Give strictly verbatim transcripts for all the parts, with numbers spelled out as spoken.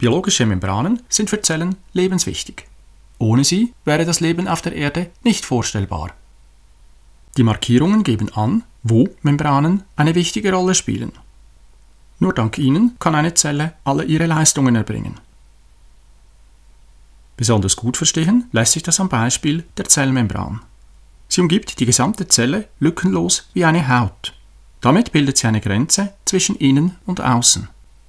Biologische Membranen sind für Zellen lebenswichtig. Ohne sie wäre das Leben auf der Erde nicht vorstellbar. Die Markierungen geben an, wo Membranen eine wichtige Rolle spielen. Nur dank ihnen kann eine Zelle alle ihre Leistungen erbringen. Besonders gut verstehen lässt sich das am Beispiel der Zellmembran. Sie umgibt die gesamte Zelle lückenlos wie eine Haut. Damit bildet sie eine Grenze zwischen innen und außen.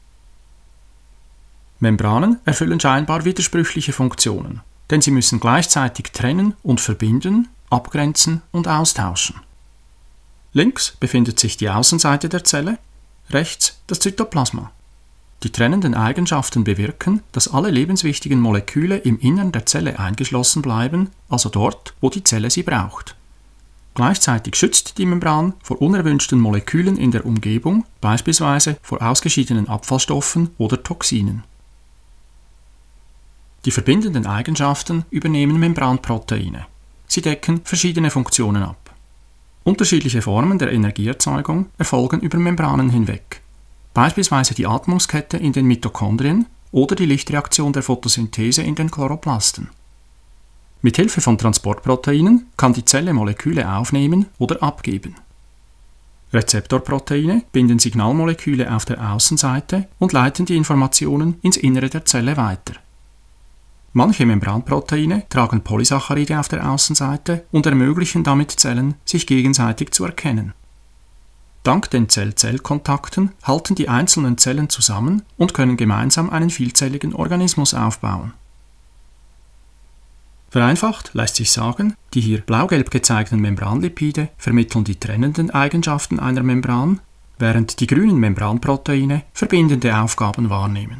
Membranen erfüllen scheinbar widersprüchliche Funktionen, denn sie müssen gleichzeitig trennen und verbinden, abgrenzen und austauschen. Links befindet sich die Außenseite der Zelle, rechts das Zytoplasma. Die trennenden Eigenschaften bewirken, dass alle lebenswichtigen Moleküle im Innern der Zelle eingeschlossen bleiben, also dort, wo die Zelle sie braucht. Gleichzeitig schützt die Membran vor unerwünschten Molekülen in der Umgebung, beispielsweise vor ausgeschiedenen Abfallstoffen oder Toxinen. Die verbindenden Eigenschaften übernehmen Membranproteine. Sie decken verschiedene Funktionen ab. Unterschiedliche Formen der Energieerzeugung erfolgen über Membranen hinweg. Beispielsweise die Atmungskette in den Mitochondrien oder die Lichtreaktion der Photosynthese in den Chloroplasten. Mit Hilfe von Transportproteinen kann die Zelle Moleküle aufnehmen oder abgeben. Rezeptorproteine binden Signalmoleküle auf der Außenseite und leiten die Informationen ins Innere der Zelle weiter. Manche Membranproteine tragen Polysaccharide auf der Außenseite und ermöglichen damit Zellen, sich gegenseitig zu erkennen. Dank den Zell-Zell-Kontakten halten die einzelnen Zellen zusammen und können gemeinsam einen vielzelligen Organismus aufbauen. Vereinfacht lässt sich sagen, die hier blau-gelb gezeigten Membranlipide vermitteln die trennenden Eigenschaften einer Membran, während die grünen Membranproteine verbindende Aufgaben wahrnehmen.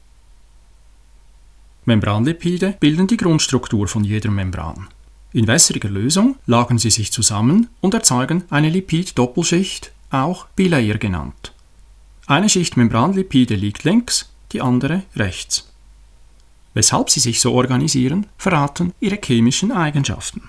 Membranlipide bilden die Grundstruktur von jeder Membran. In wässriger Lösung lagern sie sich zusammen und erzeugen eine Lipid-Doppelschicht, auch Bilayer genannt. Eine Schicht Membranlipide liegt links, die andere rechts. Weshalb sie sich so organisieren, verraten ihre chemischen Eigenschaften.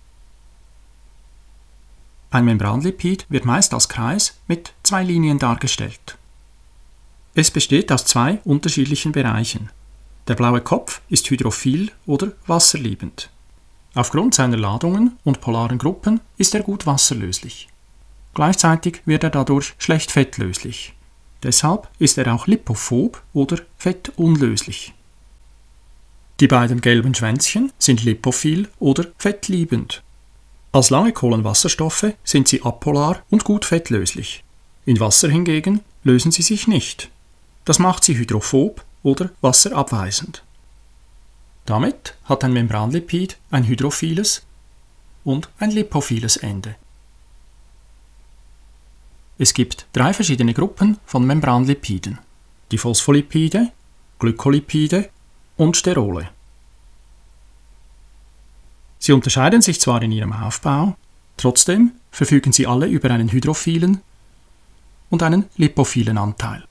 Ein Membranlipid wird meist als Kreis mit zwei Linien dargestellt. Es besteht aus zwei unterschiedlichen Bereichen. Der blaue Kopf ist hydrophil oder wasserliebend. Aufgrund seiner Ladungen und polaren Gruppen ist er gut wasserlöslich. Gleichzeitig wird er dadurch schlecht fettlöslich. Deshalb ist er auch lipophob oder fettunlöslich. Die beiden gelben Schwänzchen sind lipophil oder fettliebend. Als lange Kohlenwasserstoffe sind sie apolar und gut fettlöslich. In Wasser hingegen lösen sie sich nicht. Das macht sie hydrophob oder wasserabweisend. Damit hat ein Membranlipid ein hydrophiles und ein lipophiles Ende. Es gibt drei verschiedene Gruppen von Membranlipiden: die Phospholipide, Glykolipide und Sterole. Sie unterscheiden sich zwar in ihrem Aufbau, trotzdem verfügen sie alle über einen hydrophilen und einen lipophilen Anteil.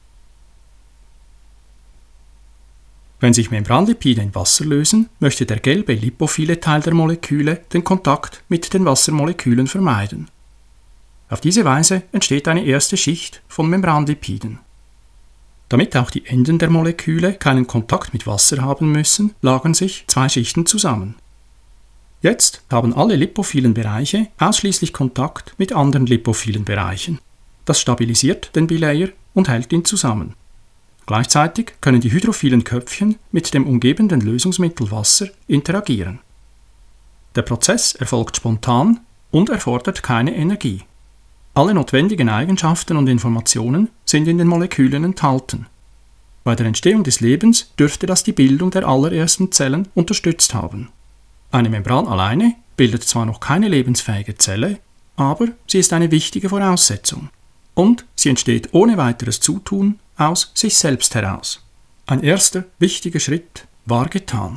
Wenn sich Membranlipide in Wasser lösen, möchte der gelbe lipophile Teil der Moleküle den Kontakt mit den Wassermolekülen vermeiden. Auf diese Weise entsteht eine erste Schicht von Membranlipiden. Damit auch die Enden der Moleküle keinen Kontakt mit Wasser haben müssen, lagern sich zwei Schichten zusammen. Jetzt haben alle lipophilen Bereiche ausschließlich Kontakt mit anderen lipophilen Bereichen. Das stabilisiert den Bilayer und hält ihn zusammen. Gleichzeitig können die hydrophilen Köpfchen mit dem umgebenden Lösungsmittel Wasser interagieren. Der Prozess erfolgt spontan und erfordert keine Energie. Alle notwendigen Eigenschaften und Informationen sind in den Molekülen enthalten. Bei der Entstehung des Lebens dürfte das die Bildung der allerersten Zellen unterstützt haben. Eine Membran alleine bildet zwar noch keine lebensfähige Zelle, aber sie ist eine wichtige Voraussetzung. Und sie entsteht ohne weiteres Zutun aus sich selbst heraus. Ein erster wichtiger Schritt war getan.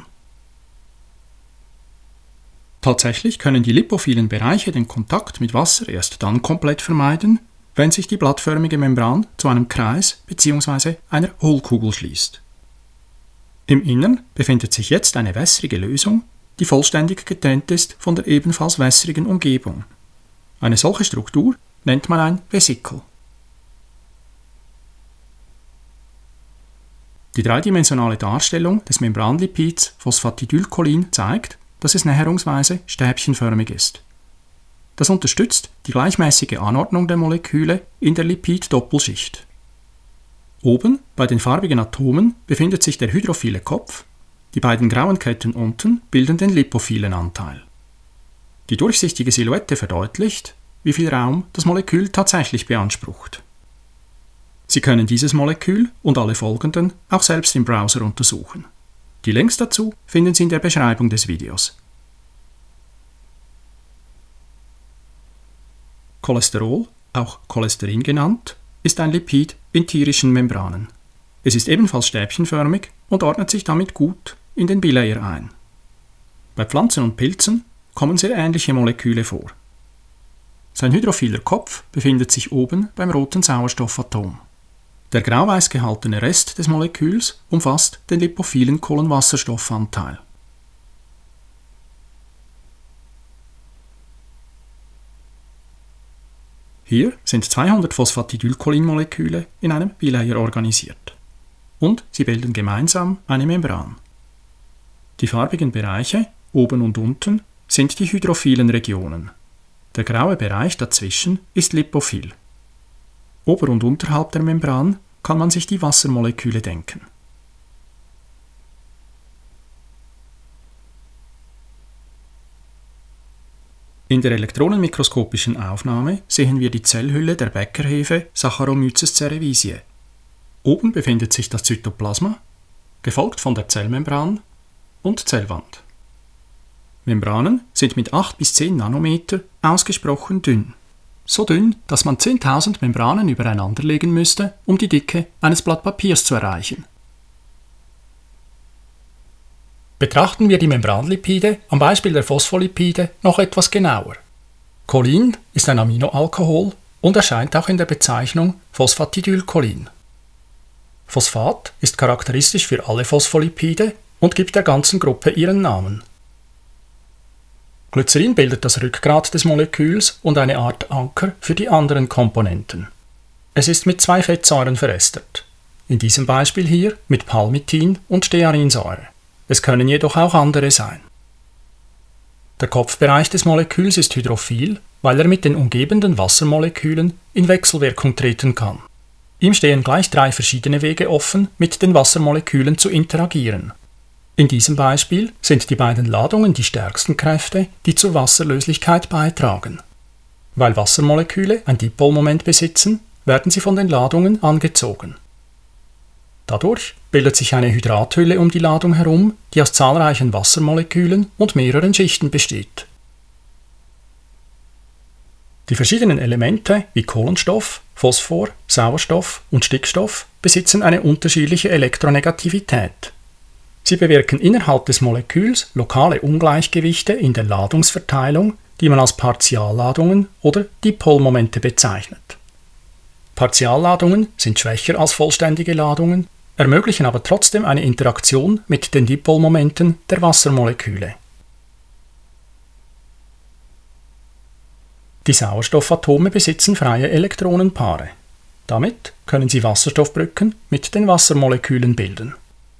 Tatsächlich können die lipophilen Bereiche den Kontakt mit Wasser erst dann komplett vermeiden, wenn sich die blattförmige Membran zu einem Kreis bzw. einer Hohlkugel schließt. Im Innern befindet sich jetzt eine wässrige Lösung, die vollständig getrennt ist von der ebenfalls wässrigen Umgebung. Eine solche Struktur nennt man ein Vesikel. Die dreidimensionale Darstellung des Membranlipids Phosphatidylcholin zeigt, dass es näherungsweise stäbchenförmig ist. Das unterstützt die gleichmäßige Anordnung der Moleküle in der Lipid-Doppelschicht. Oben bei den farbigen Atomen befindet sich der hydrophile Kopf, die beiden grauen Ketten unten bilden den lipophilen Anteil. Die durchsichtige Silhouette verdeutlicht, wie viel Raum das Molekül tatsächlich beansprucht. Sie können dieses Molekül und alle folgenden auch selbst im Browser untersuchen. Die Links dazu finden Sie in der Beschreibung des Videos. Cholesterol, auch Cholesterin genannt, ist ein Lipid in tierischen Membranen. Es ist ebenfalls stäbchenförmig und ordnet sich damit gut in den Bilayer ein. Bei Pflanzen und Pilzen kommen sehr ähnliche Moleküle vor. Sein hydrophiler Kopf befindet sich oben beim roten Sauerstoffatom. Der grau-weiß gehaltene Rest des Moleküls umfasst den lipophilen Kohlenwasserstoffanteil. Hier sind zweihundert Phosphatidylcholinmoleküle in einem Bilayer organisiert. Und sie bilden gemeinsam eine Membran. Die farbigen Bereiche, oben und unten, sind die hydrophilen Regionen. Der graue Bereich dazwischen ist lipophil. Ober- und unterhalb der Membran kann man sich die Wassermoleküle denken. In der elektronenmikroskopischen Aufnahme sehen wir die Zellhülle der Bäckerhefe Saccharomyces cerevisiae. Oben befindet sich das Zytoplasma, gefolgt von der Zellmembran und Zellwand. Membranen sind mit acht bis zehn Nanometer ausgesprochen dünn. So dünn, dass man zehntausend Membranen übereinanderlegen müsste, um die Dicke eines Blatt Papiers zu erreichen. Betrachten wir die Membranlipide am Beispiel der Phospholipide noch etwas genauer. Cholin ist ein Aminoalkohol und erscheint auch in der Bezeichnung Phosphatidylcholin. Phosphat ist charakteristisch für alle Phospholipide und gibt der ganzen Gruppe ihren Namen. Glycerin bildet das Rückgrat des Moleküls und eine Art Anker für die anderen Komponenten. Es ist mit zwei Fettsäuren verästert. In diesem Beispiel hier mit Palmitin und Stearinsäure. Es können jedoch auch andere sein. Der Kopfbereich des Moleküls ist hydrophil, weil er mit den umgebenden Wassermolekülen in Wechselwirkung treten kann. Ihm stehen gleich drei verschiedene Wege offen, mit den Wassermolekülen zu interagieren. In diesem Beispiel sind die beiden Ladungen die stärksten Kräfte, die zur Wasserlöslichkeit beitragen. Weil Wassermoleküle ein Dipolmoment besitzen, werden sie von den Ladungen angezogen. Dadurch bildet sich eine Hydrathülle um die Ladung herum, die aus zahlreichen Wassermolekülen und mehreren Schichten besteht. Die verschiedenen Elemente wie Kohlenstoff, Phosphor, Sauerstoff und Stickstoff besitzen eine unterschiedliche Elektronegativität. Sie bewirken innerhalb des Moleküls lokale Ungleichgewichte in der Ladungsverteilung, die man als Partialladungen oder Dipolmomente bezeichnet. Partialladungen sind schwächer als vollständige Ladungen, ermöglichen aber trotzdem eine Interaktion mit den Dipolmomenten der Wassermoleküle. Die Sauerstoffatome besitzen freie Elektronenpaare. Damit können sie Wasserstoffbrücken mit den Wassermolekülen bilden.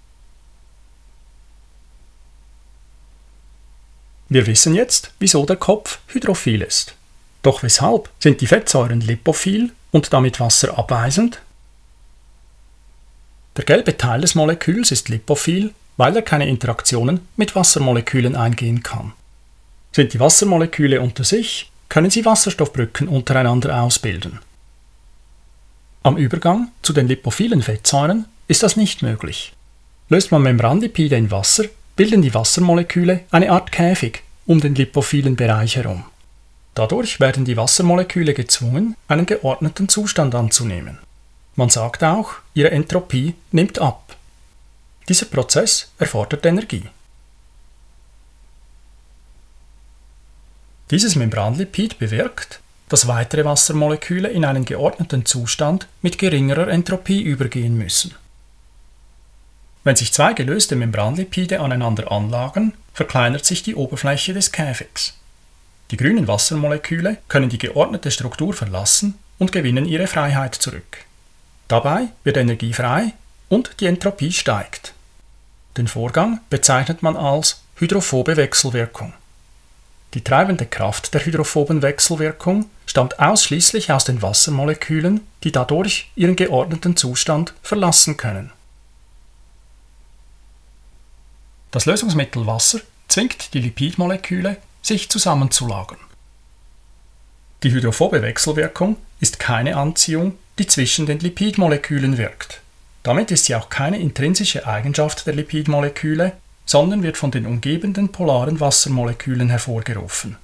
Wir wissen jetzt, wieso der Kopf hydrophil ist. Doch weshalb sind die Fettsäuren lipophil und damit wasserabweisend? Der gelbe Teil des Moleküls ist lipophil, weil er keine Interaktionen mit Wassermolekülen eingehen kann. Sind die Wassermoleküle unter sich, können sie Wasserstoffbrücken untereinander ausbilden. Am Übergang zu den lipophilen Fettsäuren ist das nicht möglich. Löst man Membranlipide in Wasser, bilden die Wassermoleküle eine Art Käfig um den lipophilen Bereich herum. Dadurch werden die Wassermoleküle gezwungen, einen geordneten Zustand anzunehmen. Man sagt auch, ihre Entropie nimmt ab. Dieser Prozess erfordert Energie. Dieses Membranlipid bewirkt, dass weitere Wassermoleküle in einen geordneten Zustand mit geringerer Entropie übergehen müssen. Wenn sich zwei gelöste Membranlipide aneinander anlagern, verkleinert sich die Oberfläche des Käfigs. Die grünen Wassermoleküle können die geordnete Struktur verlassen und gewinnen ihre Freiheit zurück. Dabei wird Energie frei und die Entropie steigt. Den Vorgang bezeichnet man als hydrophobe Wechselwirkung. Die treibende Kraft der hydrophoben Wechselwirkung stammt ausschließlich aus den Wassermolekülen, die dadurch ihren geordneten Zustand verlassen können. Das Lösungsmittel Wasser zwingt die Lipidmoleküle, sich zusammenzulagern. Die hydrophobe Wechselwirkung ist keine Anziehung, die zwischen den Lipidmolekülen wirkt. Damit ist sie auch keine intrinsische Eigenschaft der Lipidmoleküle, sondern wird von den umgebenden polaren Wassermolekülen hervorgerufen.